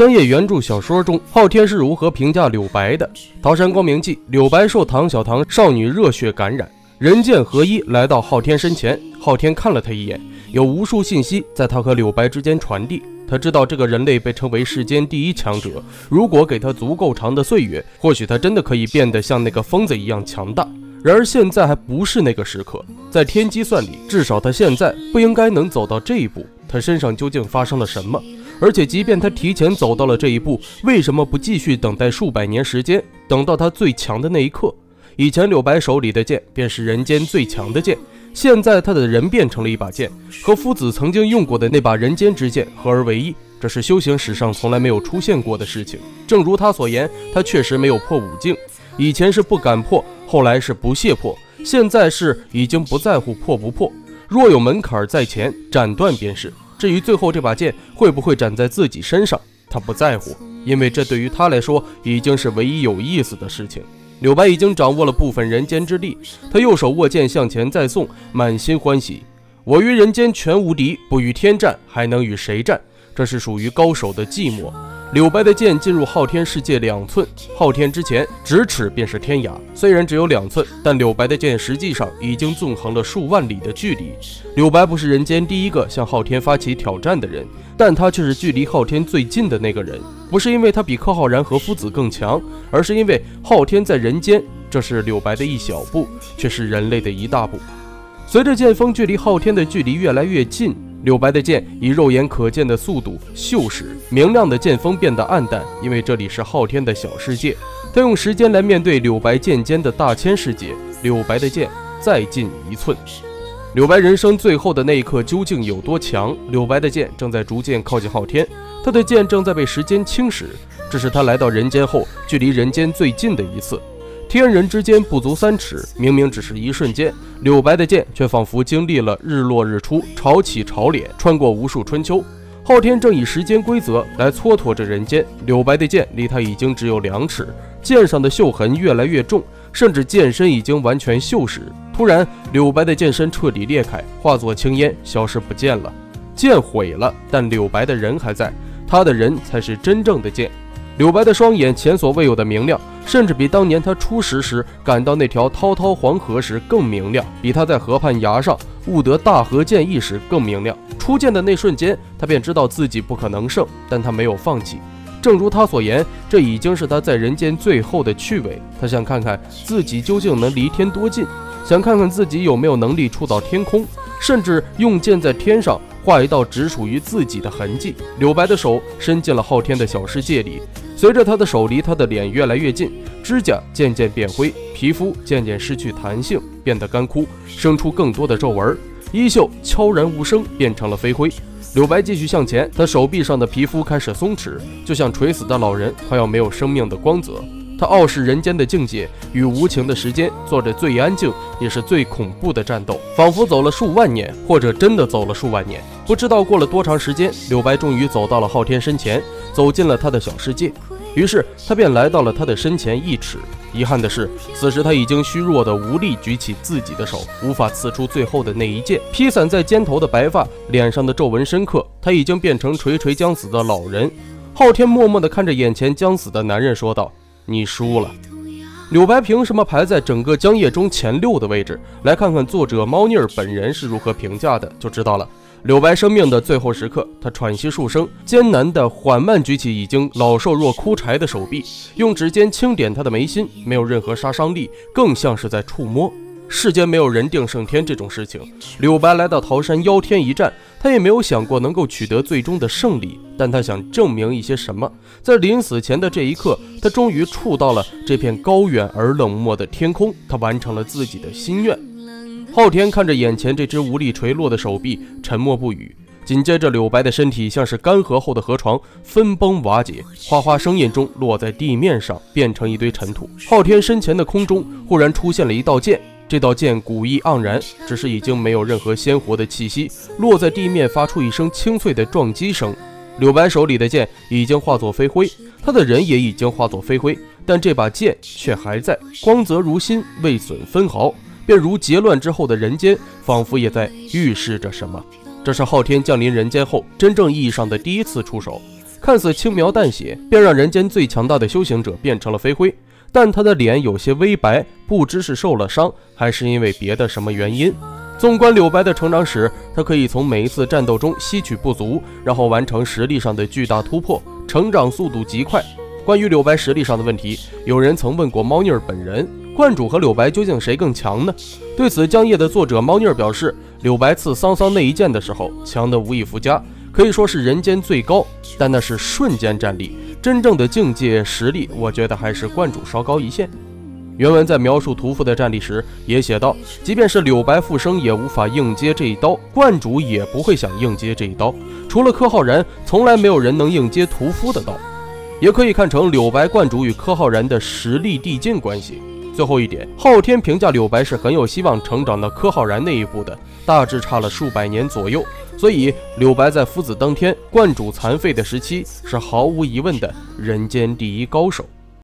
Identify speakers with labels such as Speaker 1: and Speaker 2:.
Speaker 1: 江夜原著小说中，昊天是如何评价柳白的？桃山光明记，柳白受唐小棠少女热血感染，人剑合一来到昊天身前，昊天看了他一眼，有无数信息在他和柳白之间传递。他知道这个人类被称为世间第一强者，如果给他足够长的岁月，或许他真的可以变得像那个疯子一样强大。然而现在还不是那个时刻，在天机算里，至少他现在不应该能走到这一步。他身上究竟发生了什么？而且即便他提前走到了这一步，为什么不继续等待数百年时间，等到他最强的那一刻？以前柳白手里的剑便是人间最强的剑，现在他的人变成了一把剑，和夫子曾经用过的那把人间之剑合而为一，这是修行史上从来没有出现过的事情。正如他所言，他确实没有破5境，以前是不敢破，后来是不屑破，现在是已经不在乎破不破。若有门槛在前，斩断便是。至于最后这把剑会不会斩在自己身上，他不在乎，因为这对于他来说已经是唯一有意思的事情。柳白已经掌握了部分人间之力，他右手握剑向前再送，满心欢喜。我于人间全无敌，不与天战，还能与谁战？这是属于高手的寂寞。柳白的剑进入昊天世界2寸，昊天之前咫尺便是天涯，虽然只有2寸，但柳白的剑实际上已经纵横了数万里的距离。柳白不是人间第一个向昊天发起挑战的人，但他却是距离昊天最近的那个人。不是因为他比柯浩然和夫子更强，而是因为昊天在人间，这是柳白的一小步，却是人类的一大步。随着剑锋距离昊天的距离越来越近，柳白的剑以肉眼可见的速度锈蚀，明亮的剑锋变得暗淡，因为这里是昊天的小世界。他用时间来面对柳白剑尖的大千世界，柳白的剑再近1寸。柳白人生最后的那一刻究竟有多强？柳白的剑正在逐渐靠近昊天，他的剑正在被时间侵蚀，这是他来到人间后距离人间最近的一次。天人之间不足3尺，明明只是一瞬间，柳白的剑却仿佛经历了日落日出，潮起潮敛，穿过无数春秋。昊天正以时间规则来蹉跎着人间，柳白的剑离他已经只有2尺，剑上的锈痕越来越重，甚至剑身已经完全锈蚀。突然，柳白的剑身彻底裂开，化作青烟，消失不见了。剑毁了，但柳白的人还在，他的人才是真正的剑。柳白的双眼前所未有的明亮，甚至比当年他初识时赶到那条滔滔黄河时更明亮，比他在河畔崖上悟得大河剑意时更明亮。出剑的那瞬间，他便知道自己不可能胜，但他没有放弃。正如他所言，这已经是他在人间最后的趣味。他想看看自己究竟能离天多近，想看看自己有没有能力触到天空，甚至用剑在天上画一道只属于自己的痕迹。柳白的手伸进了昊天的小世界里，随着他的手离他的脸越来越近，指甲渐渐变灰，皮肤渐渐失去弹性，变得干枯，生出更多的皱纹，衣袖悄然无声变成了飞灰。柳白继续向前，他手臂上的皮肤开始松弛，就像垂死的老人快要没有生命的光泽。他傲视人间的境界与无情的时间，做着最安静也是最恐怖的战斗，仿佛走了数万年，或者真的走了数万年。不知道过了多长时间，柳白终于走到了昊天身前，走进了他的小世界。于是他便来到了他的身前1尺。遗憾的是，此时他已经虚弱的无力举起自己的手，无法刺出最后的那一剑。披散在肩头的白发，脸上的皱纹深刻，他已经变成垂垂将死的老人。昊天默默地看着眼前将死的男人说道：你输了。柳白凭什么排在整个江夜中前6的位置？来看看作者猫腻儿本人是如何评价的，就知道了。柳白生命的最后时刻，他喘息数声，艰难地缓慢举起已经老瘦若枯柴的手臂，用指尖轻点他的眉心，没有任何杀伤力，更像是在触摸。世间没有人定胜天这种事情，柳白来到桃山邀天一战，他也没有想过能够取得最终的胜利，但他想证明一些什么。在临死前的这一刻，他终于触到了这片高远而冷漠的天空，他完成了自己的心愿。昊天看着眼前这只无力垂落的手臂，沉默不语。紧接着，柳白的身体像是干涸后的河床，分崩瓦解，哗哗声音中落在地面上，变成一堆尘土。昊天身前的空中忽然出现了一道剑，这道剑古意盎然，只是已经没有任何鲜活的气息，落在地面发出一声清脆的撞击声。柳白手里的剑已经化作飞灰，他的人也已经化作飞灰，但这把剑却还在，光泽如新，未损分毫。便如劫乱之后的人间，仿佛也在预示着什么。这是昊天降临人间后真正意义上的第一次出手。 看似轻描淡写，便让人间最强大的修行者变成了飞灰。但他的脸有些微白，不知是受了伤，还是因为别的什么原因。纵观柳白的成长史，他可以从每一次战斗中吸取不足，然后完成实力上的巨大突破，成长速度极快。关于柳白实力上的问题，有人曾问过猫腻儿本人，观主和柳白究竟谁更强呢？对此，江夜的作者猫腻儿表示，柳白刺桑桑那一剑的时候，强的无以复加，可以说是人间最高，但那是瞬间战力，真正的境界实力，我觉得还是观主稍高一线。原文在描述屠夫的战力时也写道，即便是柳白复生也无法应接这一刀，观主也不会想应接这一刀，除了柯浩然，从来没有人能应接屠夫的刀。也可以看成柳白观主与柯浩然的实力递进关系。最后一点，昊天评价柳白是很有希望成长到柯浩然那一步的，大致差了数百年左右，所以柳白在夫子登天、观主残废的时期是毫无疑问的人间第一高手。